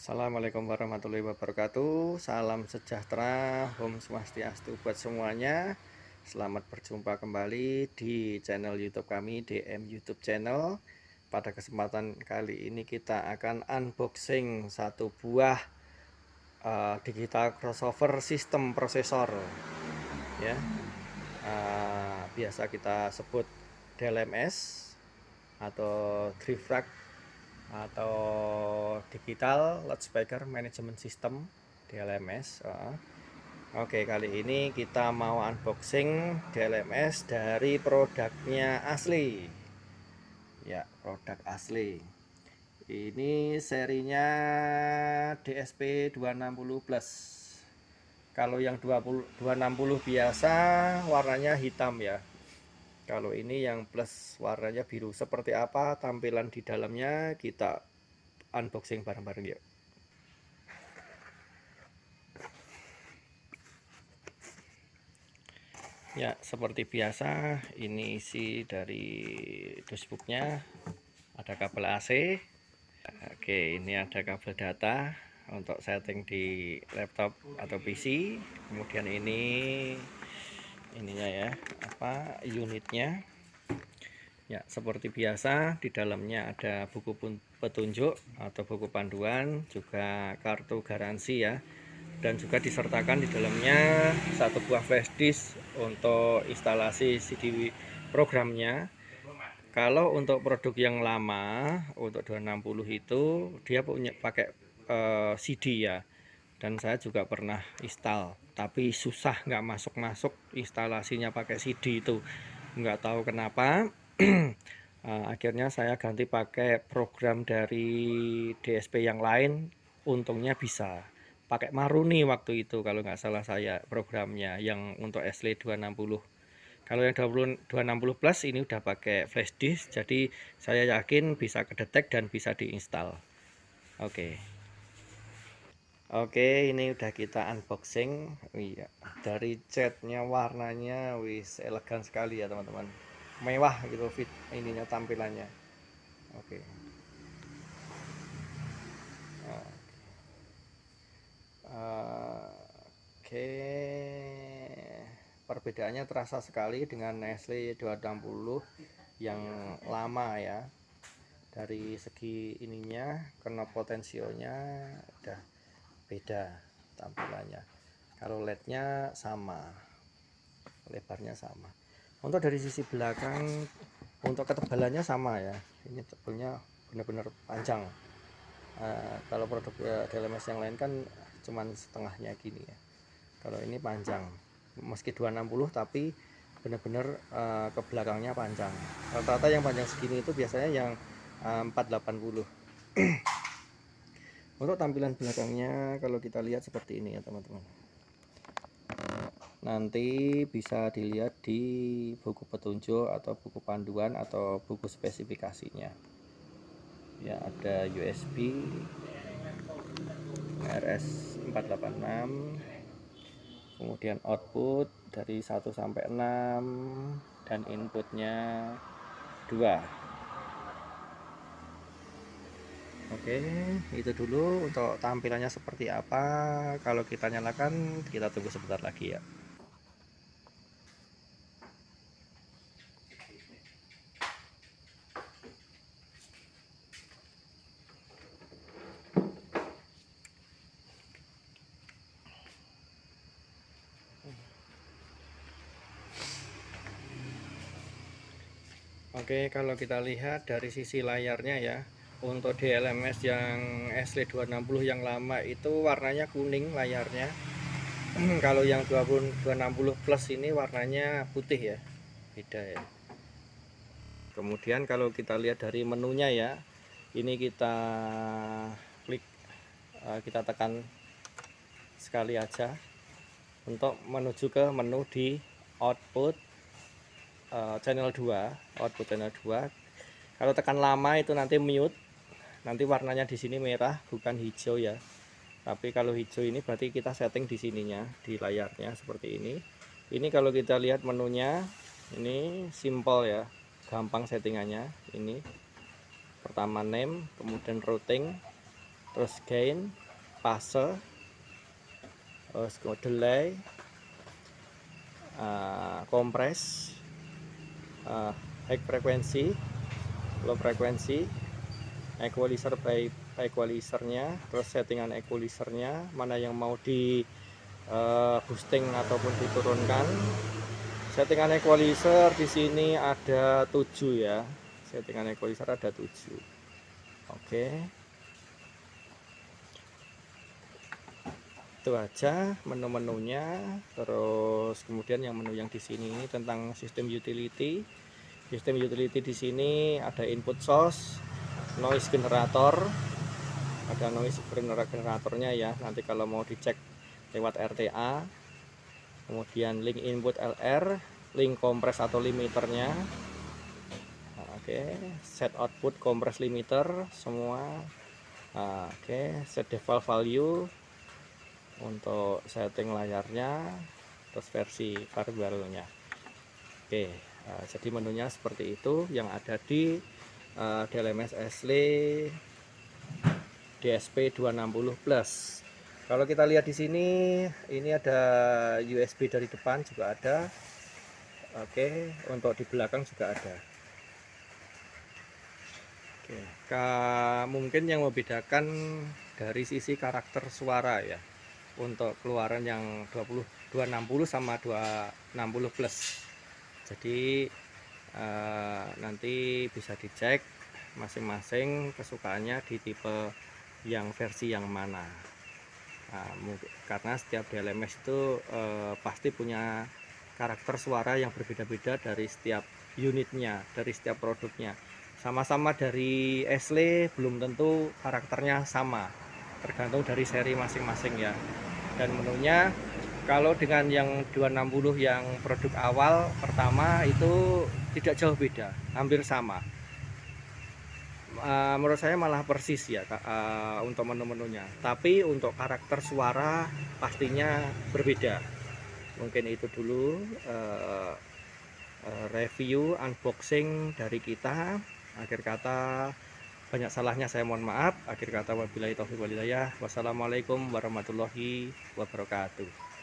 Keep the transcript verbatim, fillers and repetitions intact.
Assalamualaikum warahmatullahi wabarakatuh. Salam sejahtera, Om Swastiastu buat semuanya. Selamat berjumpa kembali di channel YouTube kami, D M YouTube Channel. Pada kesempatan kali ini kita akan unboxing satu buah uh, digital crossover sistem prosesor, ya. Uh, biasa kita sebut D L M S atau drive rack atau digital loudspeaker management system D L M S. Oke, kali ini kita mau unboxing D L M S dari produknya asli, ya, produk asli. Ini serinya D S P dua enam nol plus. Kalau yang dua enam nol biasa warnanya hitam, ya. Kalau ini yang plus warnanya biru. Seperti apa tampilan di dalamnya, kita unboxing bareng-bareng yuk. Ya, seperti biasa ini isi dari dashboardnya. Ada kabel A C. Oke, ini ada kabel data untuk setting di laptop atau P C. Kemudian ini ininya ya, apa unitnya. Ya, seperti biasa di dalamnya ada buku petunjuk atau buku panduan, juga kartu garansi ya. Dan juga disertakan di dalamnya satu buah flash disk untuk instalasi C D programnya. Kalau untuk produk yang lama untuk dua enam nol itu dia punya pakai uh, C D ya. Dan saya juga pernah install, tapi susah, nggak masuk-masuk instalasinya pakai C D itu, nggak tahu kenapa. uh, akhirnya saya ganti pakai program dari D S P yang lain, untungnya bisa pakai Maruni waktu itu kalau nggak salah saya programnya yang untuk Asli dua enam nol. Kalau yang dua enam nol plus ini udah pakai flash disk, jadi saya yakin bisa kedetek dan bisa diinstal. Oke. Oke, ini udah kita unboxing. Iya, dari catnya warnanya wis elegan sekali ya teman-teman. Mewah gitu fit ininya tampilannya. Oke. Oke. Perbedaannya terasa sekali dengan Nestle dua enam nol yang lama ya. Dari segi ininya, knob potensionya udah beda tampilannya. Kalau L E D-nya sama, lebarnya sama. Untuk dari sisi belakang, untuk ketebalannya sama ya. Ini tebelnya benar-benar panjang. Uh, kalau produk D L M S yang lain kan cuman setengahnya gini ya. Kalau ini panjang, meski dua enam nol tapi benar-benar uh, ke belakangnya panjang. Rata-rata yang panjang segini itu biasanya yang uh, empat delapan nol. Untuk tampilan belakangnya kalau kita lihat seperti ini ya teman-teman. Nanti bisa dilihat di buku petunjuk atau buku panduan atau buku spesifikasinya. Ya, ada U S B, R S empat delapan enam, kemudian output dari satu sampai enam, dan inputnya dua. Oke, itu dulu untuk tampilannya seperti apa. Kalau kita nyalakan, kita tunggu sebentar lagi ya. Oke, kalau kita lihat dari sisi layarnya ya, untuk D L M S yang Asli dua enam nol yang lama itu warnanya kuning layarnya. Kalau yang dua enam nol plus ini warnanya putih ya, beda ya. Kemudian kalau kita lihat dari menunya ya, ini kita klik, kita tekan sekali aja untuk menuju ke menu di output uh, channel dua, output channel dua. Kalau tekan lama itu nanti mute, nanti warnanya di sini merah bukan hijau ya. Tapi kalau hijau ini berarti kita setting di sininya, di layarnya seperti ini. Ini kalau kita lihat menunya, ini simple ya, gampang settingannya. Ini pertama name, kemudian routing, terus gain, fase, terus delay, uh, kompres, uh, high frekuensi, low frekuensi, equalizer by equalizernya, terus settingan equalizernya mana yang mau di uh, boosting ataupun diturunkan. Settingan equalizer di sini ada tujuh ya. Settingan equalizer ada tujuh. Oke. Itu aja menu-menunya. Terus kemudian yang menu yang di sini ini tentang sistem utility. Sistem utility di sini ada input source, noise generator. Ada noise generatornya ya. Nanti kalau mau dicek lewat R T A. Kemudian link input L R, link kompres atau limiternya. Nah, oke, okay. Set output kompres limiter semua. Nah, oke, okay. Set default value untuk setting layarnya, terus versi variabelnya. Oke, okay. Nah, jadi menunya seperti itu yang ada di uh, D L M S Ashley D S P dua enam nol plus. Kalau kita lihat di sini, ini ada U S B dari depan juga ada. Oke, untuk di belakang juga ada. Oke, mungkin yang membedakan dari sisi karakter suara ya. Untuk keluaran yang dua enam nol sama dua enam nol plus. Jadi eh, nanti bisa dicek masing-masing kesukaannya di tipe yang versi yang mana. Nah, karena setiap D L M S itu eh, pasti punya karakter suara yang berbeda-beda dari setiap unitnya, dari setiap produknya. Sama-sama dari Ashley belum tentu karakternya sama, tergantung dari seri masing-masing ya. Dan menunya kalau dengan yang dua enam nol yang produk awal pertama itu tidak jauh beda, hampir sama. Uh, menurut saya malah persis ya uh, untuk menu-menunya, tapi untuk karakter suara pastinya berbeda. Mungkin itu dulu uh, uh, review unboxing dari kita. Akhir kata banyak salahnya saya mohon maaf. Akhir kata wabillahi taufiq wal hidayah. Wassalamualaikum warahmatullahi wabarakatuh.